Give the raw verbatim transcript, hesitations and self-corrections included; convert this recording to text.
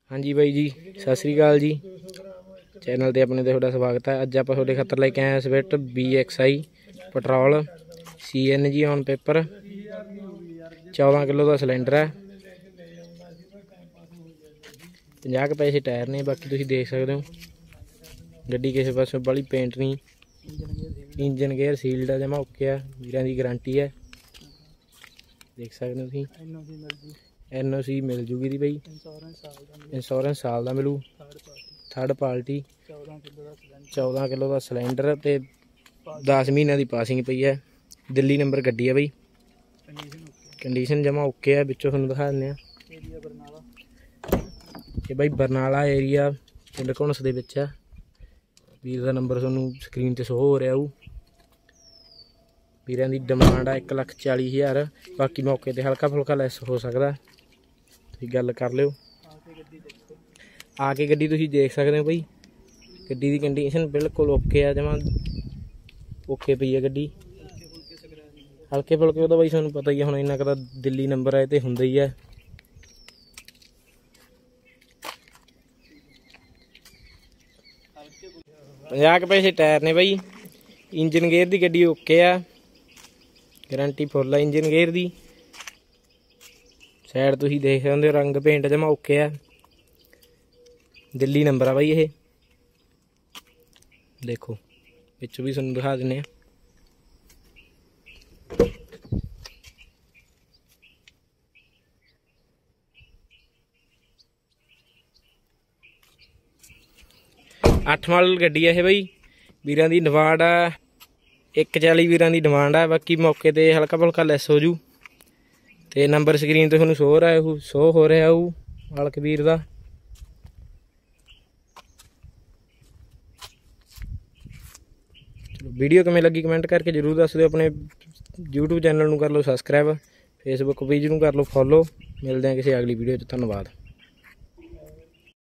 हाँ जी बाई जी, सत श्री अकाल जी। चैनल ते अपने ते तुहाडा स्वागत है। अज आपां तुहाडे खातर लेके आए Swift B X I petrol C N G on paper, चौदह किलो का सिलेंडर है, पचास पैसे टायर ने। बाकी तुसीं देख सकते हो गड्डी किसी पासों बड़ी पेंट नहीं, इंजन गेयर सील्ड है, जमा ओके है, वीरां दी गारंटी है। देख सकते हो तुसीं एन ओ सी मिल जूगी दी बई, इंश्योरेंस साल का मिलू, थर्ड पार्टी, चौदह किलो का सिलेंडर ते दस महीनों की पासिंग पई है। दिल्ली नंबर गड्डी है बई, कंडीशन जमा ओके है। बिचों तुहानूं दिखा दिंदे आ, ये बई बरनाला एरिया पिंड घुणस दे विच है। वीर का नंबर तुहानूं स्क्रीन ते शो हो रहा हो। वीरां दी डिमांड है एक लख चाली हज़ार, बाकी मौके ते हल्का फुल्का लैस हो सकता, तुसीं गल कर लिओ। आके गड्डी तुसीं देख सकते हो बई, गड्डी दी कंडीशन बिल्कुल ओके है, जमा ओके पई है गड्डी। हल्के फुल्के तो बई तुहानूं पता ही है, हुण इन्ना क दिल्ली नंबर है तो हुंदा ही है। पचास पैसे टायर ने बई, इंजन गेयर की गड्डी ओके है, गारंटी फुल है इंजन गेयर की। साइड तुसीं देख सकते हो, रंग पेंट जमा ओके है, दिल्ली नंबर है बई ये। देखो पिछों भी तुहानूं दिखा दिंदे आ, अठ मॉडल गड्डी है बई। वीरां दी डिमांड है एक चाली, वीरां दी डिमांड है, बाकी मौके ते हल्का फुल्का लैस हो जू। ते नंबर स्क्रीन ते तुहानूं शो हो रहा है, शो हो रहा हो मालक वीर दा। वीडियो किवें लगी कमेंट करके जरूर दस दिओ। अपने यूट्यूब चैनल नूं कर लो सबसक्राइब, फेसबुक पेज नूं कर लो फॉलो। मिलते हैं किसी अगली वीडियो च, धन्नवाद।